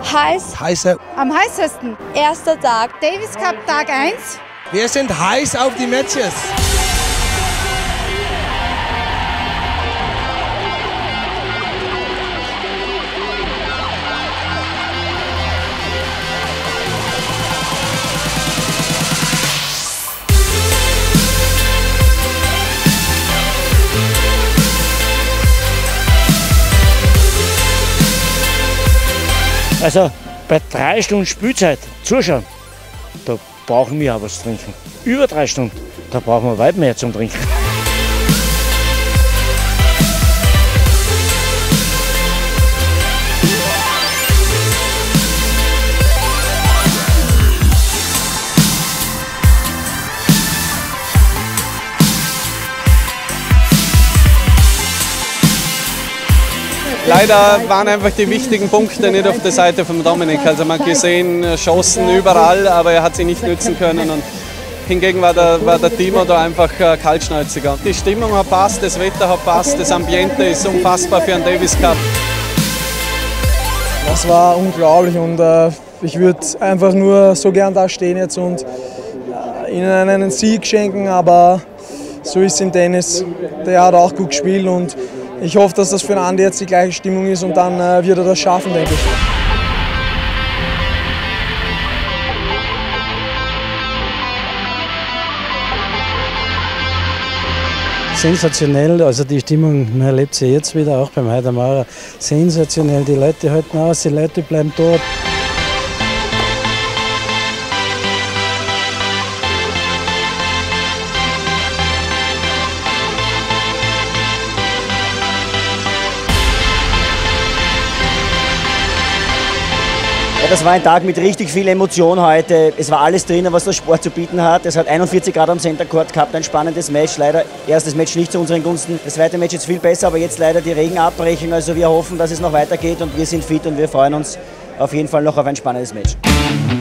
Heiß. Heißer. Am heißesten. Erster Tag. Davis Cup Tag 1. Wir sind heiß auf die Matches. Also bei 3 Stunden Spielzeit zuschauen, da brauchen wir auch was trinken. Über 3 Stunden, da brauchen wir weit mehr zum Trinken. Leider waren einfach die wichtigen Punkte nicht auf der Seite von Dominik. Also man hat gesehen, Chancen überall, aber er hat sie nicht nützen können. Und hingegen war der Timo da einfach kaltschnäuziger. Die Stimmung hat passt, das Wetter hat passt, das Ambiente ist unfassbar für einen Davis Cup. Das war unglaublich und ich würde einfach nur so gern da stehen jetzt und ihnen einen Sieg schenken, aber so ist es im Tennis. Der hat auch gut gespielt und ich hoffe, dass das für den Andi jetzt die gleiche Stimmung ist und dann wird er das schaffen, denke ich. Sensationell, also die Stimmung, man erlebt sie jetzt wieder, auch beim Heidemauer. Sensationell, die Leute halten aus, die Leute bleiben dort. Das war ein Tag mit richtig viel Emotion heute. Es war alles drin, was der Sport zu bieten hat. Es hat 41 Grad am Center Court gehabt, ein spannendes Match. Leider erstes Match nicht zu unseren Gunsten. Das zweite Match ist viel besser, aber jetzt leider die Regenabbrechung. Also wir hoffen, dass es noch weitergeht und wir sind fit und wir freuen uns auf jeden Fall noch auf ein spannendes Match.